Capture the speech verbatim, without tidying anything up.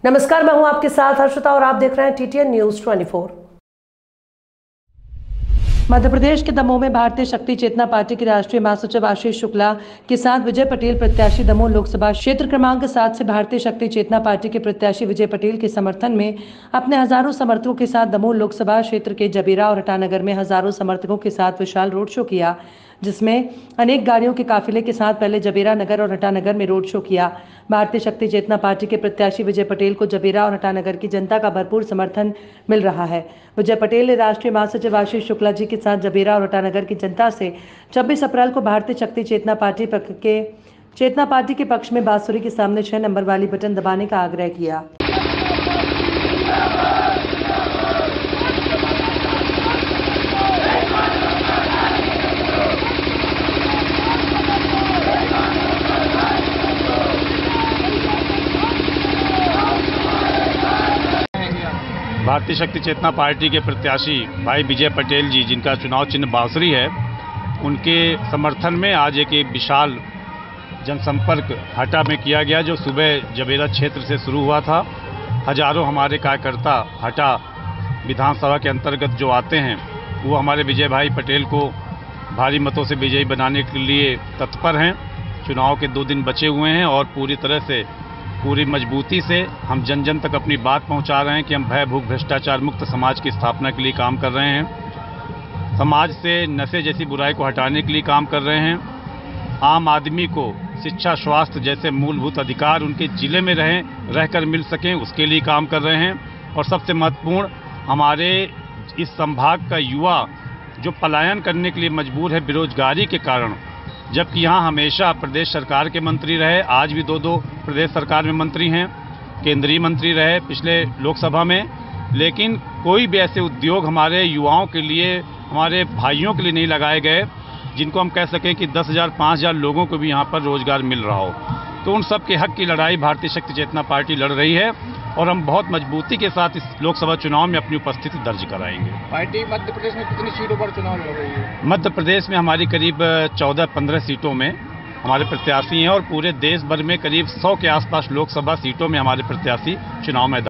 नमस्कार, मैं हूं आपके साथ हर्षिता और आप देख रहे हैं टीटीएन न्यूज चौबीस। मध्य प्रदेश के दमोह में भारतीय शक्ति चेतना पार्टी के राष्ट्रीय महासचिव आशीष शुक्ला के साथ विजय पटेल प्रत्याशी दमोह लोकसभा क्षेत्र क्रमांक सात से भारतीय शक्ति चेतना पार्टी के प्रत्याशी विजय पटेल के समर्थन में अपने हजारों समर्थकों के साथ दमोह लोकसभा क्षेत्र के जबीरा और हटानगर में हजारों समर्थकों के साथ विशाल रोड शो किया, जिसमें अनेक गाड़ियों के काफिले के साथ पहले जबीरा नगर और हटानगर में रोड शो किया। भारतीय शक्ति चेतना पार्टी के प्रत्याशी विजय पटेल को जबीरा और हटानगर की जनता का भरपूर समर्थन मिल रहा है। विजय पटेल ने राष्ट्रीय महासचिव आशीष शुक्ला जी के साथ जबीरा और हटानगर की जनता से छब्बीस अप्रैल को भारतीय शक्ति चेतना पार्टी के चेतना पार्टी के पक्ष में बांसुरी के सामने छह नंबर वाली बटन दबाने का आग्रह किया। भारतीय शक्ति चेतना पार्टी के प्रत्याशी भाई विजय पटेल जी, जिनका चुनाव चिन्ह बांसुरी है, उनके समर्थन में आज एक विशाल जनसंपर्क हटा में किया गया, जो सुबह जबीरा क्षेत्र से शुरू हुआ था। हजारों हमारे कार्यकर्ता हटा विधानसभा के अंतर्गत जो आते हैं, वो हमारे विजय भाई पटेल को भारी मतों से विजयी बनाने के लिए तत्पर हैं। चुनाव के दो दिन बचे हुए हैं और पूरी तरह से पूरी मजबूती से हम जन जन तक अपनी बात पहुंचा रहे हैं कि हम भय भूख भ्रष्टाचार मुक्त समाज की स्थापना के लिए काम कर रहे हैं। समाज से नशे जैसी बुराई को हटाने के लिए काम कर रहे हैं। आम आदमी को शिक्षा, स्वास्थ्य जैसे मूलभूत अधिकार उनके जिले में रहें रहकर मिल सकें, उसके लिए काम कर रहे हैं। और सबसे महत्वपूर्ण, हमारे इस संभाग का युवा जो पलायन करने के लिए मजबूर है बेरोजगारी के कारण, जबकि यहाँ हमेशा प्रदेश सरकार के मंत्री रहे, आज भी दो दो प्रदेश सरकार में मंत्री हैं, केंद्रीय मंत्री रहे पिछले लोकसभा में, लेकिन कोई भी ऐसे उद्योग हमारे युवाओं के लिए, हमारे भाइयों के लिए नहीं लगाए गए जिनको हम कह सकें कि दस हज़ार पाँच हज़ार लोगों को भी यहाँ पर रोजगार मिल रहा हो। तो उन सब के हक की लड़ाई भारतीय शक्ति चेतना पार्टी लड़ रही है और हम बहुत मजबूती के साथ इस लोकसभा चुनाव में अपनी उपस्थिति दर्ज कराएंगे। पार्टी मध्य प्रदेश में कितनी सीटों पर चुनाव लड़ रही है? मध्य प्रदेश में हमारी करीब चौदह पंद्रह सीटों में हमारे प्रत्याशी हैं और पूरे देश भर में करीब सौ के आसपास लोकसभा सीटों में हमारे प्रत्याशी चुनाव में